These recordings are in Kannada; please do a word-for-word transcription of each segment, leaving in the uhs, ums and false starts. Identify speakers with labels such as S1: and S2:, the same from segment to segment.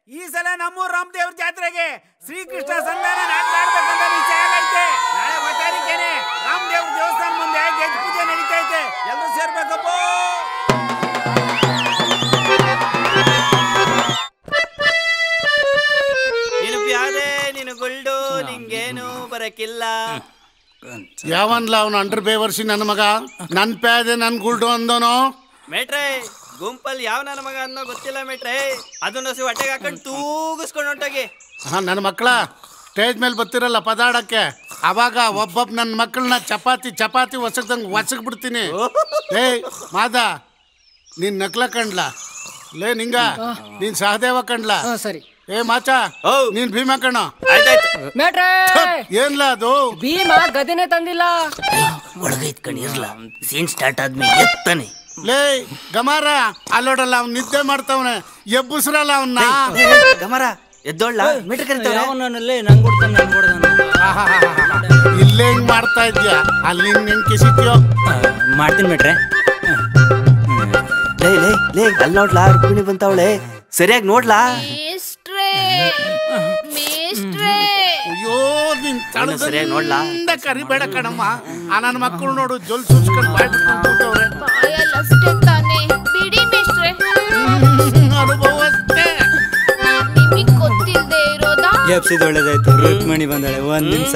S1: ಈ ಸಲ ನಮ್ಮೂರ್ ರಾಮದೇವ್ರ ಜಾತ್ರೆಗೆ ಶ್ರೀಕೃಷ್ಣ ಸಂಧಾನ ನಾಟಕ ಆಡ್ಬೇಕಂತ ನಿಶ್ಚಯ ಆಗೈತೆ. ನಾಳೆ ಒತ್ತಾರಿಕೆನೆ ರಾಮದೇವ್ರ ದೇವಸ್ಥಾನ ಮುಂದೆ ಗೆಜ್ಜೆ ಪೂಜೆ ನಡೀತೈತೆ. ಎಲ್ಲರೂ ಸೇರ್ಬೇಕಪ್ಪ.
S2: ನೀನು ಪ್ಯಾದೆ ನೀನು ಗುಲ್ಡು ನಿಂಗೇನು ಬರಕಿಲ್ಲ.
S3: ಯಾವನ್ಲ ಅವನು ಅಂಡರ್ ಬೇವರ್ಸಿ ನನ್ನ ಮಗ ನನ್ ಪ್ಯಾದೆ ನನ್ ಗುಲ್ಡು ಅಂದೋನು.
S2: ಮೇಟ್ರೆ ಗುಂಪಲ್ಲಿ ಯಾವ ನನ್ನ ಮಗ ಅನ್ನೋ ಗೊತ್ತಿಲ್ಲ ಮೇಟ್ರೆ. ಅದನ್ನ ಹೊಟ್ಟೆಗೆ ಹಾಕೊಂಡು ತೂಗಿಸ್ಕೊಂಡು ಹೊಂಟೋಗಿ.
S3: ಹಾ ನನ್ನ ಮಕ್ಕಳ ಸ್ಟೇಜ್ ಮೇಲೆ ಬರ್ತಿರಲ್ಲ ಪದಾಡಕ್ಕೆ, ಅವಾಗ ಒಬ್ಬೊಬ್ಬ ನನ್ನ ಮಕ್ಕಳನ್ನ ಚಪಾತಿ ಚಪಾತಿ ಒಸಗ್ದಂಗೆ ಒಸಗ್ ಬಿಡ್ತೀನಿ. ಲೇ ಮಾದ ನೀನ್ ನಕ್ಲ ಕಂಡ್ಲ, ಲೇ ನಿಂಗ ನೀನ್ ಸಹದೇವ ಕಂಡ್ಲ.
S4: ಸರಿ.
S3: ಏ ಮಾಚ ನೀನ್ ಭೀಮಾ ಕಣ. ಏನ್ಲ ಅದು
S4: ಭೀಮ ಗದೆನೆ ತಂದಿಲ್ಲ.
S2: ಒಳಗೈತ್ ಕಣಿರ್ಲ ಸೀನ್ ಸ್ಟಾರ್ಟ್ ಆದ್ಮೇಲೆ ಎತ್ತಾನೆ.
S3: ಲೇ ಗಮಾರ ಅಲ್ಲೋಡಲ್ಲ ಅವ್ನು ನಿದ್ದೆ ಮಾಡ್ತಾವನೆ, ಎಬ್ಬುಸ್ರಲ್ಲ ಅವನ್ನ.
S2: ಗಮರ ಎದ್ದೋಳ್ಳ ಮೀಟರ್ ಕರಿತಾವ.
S4: ನಂಗೆ ಕೊಡ್ತಾನೆ ನಂಗೆ ಕೊಡ್ತಾನೆ.
S3: ಇಲ್ಲೇ ಹಿಂಗ್ ಮಾಡ್ತಾ ಇದ್ಯಾ, ಅಲ್ಲಿ ಹೆಂಗ್ ಕಿಸಿದ್ಯೋ
S2: ಮಾಡ್ತೀನಿ ಮೇಟ್ರೆ. ಲೇ ಲೇ ಲೇ ಅಲ್ಲಿ ನೋಡ್ಲಾ ರುಕ್ಮಿಣಿ ಬಂತವಳೆ, ಸರಿಯಾಗಿ ನೋಡ್ಲಾ.
S3: ಅಯ್ಯೋ ನಿನ್
S2: ಸರಿಯಾಗಿ ನೋಡ್ಲಾ.
S3: ಕರಿಬೇಡ ಕಣಮ್ಮ, ಆ ನನ್ನ ಮಕ್ಕಳು ನೋಡು ಜೊಲ್ ಸುಚ್ಕೊಂಡು ಮಾಡ್ಬಿಟ್ಟು ಕೂತವ್ರೆ.
S5: ಬಿಡಿ ಮೇಷ್ಟ್ರೆ,
S3: ಅನುಭವ ಅಷ್ಟೇ.
S5: ನಿಮಗೆ ಗೊತ್ತಿಲ್ಲದೆ ಇರೋದಾ?
S2: ಎಪ್ಸಿದ್ ಒಳ್ಳೇದಾಯ್ತು, ರುಕ್ಮಿಣಿ ಬಂದಾಳೆ. ಒಂದ್ ನಿಮಿಷ.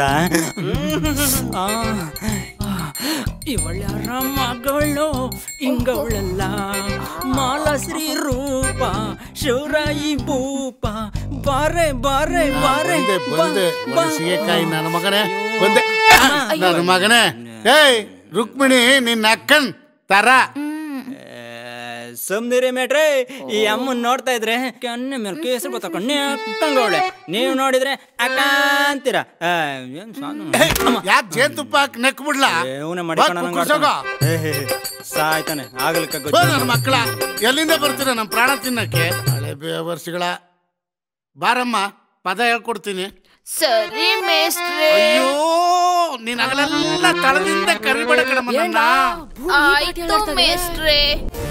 S4: ಇವಳ ಮಗಳು ಇಂಗವಳಲ್ಲ, ಮಾಲಶ್ರೀ ರೂಪ ಶಿವರಾಯಿ ಭೂಪ. ಬಾರೆ ಬಾರೆ ಬಾರೆ
S3: ಬಂದೆ ಸಿಗೆಕಾಯಿ ನನ್ನ ಮಗನೇ, ಬಂದೆ ನನ್ನ ಮಗನೇ. ಏಯ್ ರುಕ್ಮಿಣಿ ನಿನ್ನ ಅಕ್ಕನ್ ತರ.
S2: ಸುಮ್ನಿರಿ ಮೇಟ್ರೆ, ಈ ಅಮ್ಮನ್ ನೋಡ್ತಾ ಇದ್ರೆ ಕೆನ್ನೆ ಮೇಲೆ ಕೇಸರಿ ಬತ್ತಕೊಂಡೆ ಅಕ್ಕಂಗವಳೆ. ನೀವು ನೋಡಿದ್ರೆ ಅಕ್ಕ ಅಂತೀರ.
S3: ಯಾಕೆ ಜೇನುತುಪ್ಪ ಹಾಕಿ ನೆಕ್ ಬಿಡ್ಲ
S2: ಸಾಯ್ತಾನೆ ಆಗ್ಲಿಕ್ಕ.
S3: ನನ್ನ ಮಕ್ಕಳ ಎಲ್ಲಿಂದ ಬರ್ತೀರ ನಮ್ಮ ಪ್ರಾಣ ತಿನ್ನಕ್ಕೆ? ಹಳೆ ವರ್ಷಗಳ ಬಾರಮ್ಮ ಪದ ಹೇಳ್ಕೊಡ್ತೀನಿ.
S5: ಸರಿ ಮೇಷ್ಟ್ರೆ.
S3: ಅಯ್ಯೋ ನೀನ್ ಆಗಲೆಲ್ಲ ತಳದಿಂದ ಕರಿಬೇಡ ಕಣಮ್ಮ ನನ್ನ.
S5: ಆಯ್ತು ಮೇಷ್ಟ್ರೆ.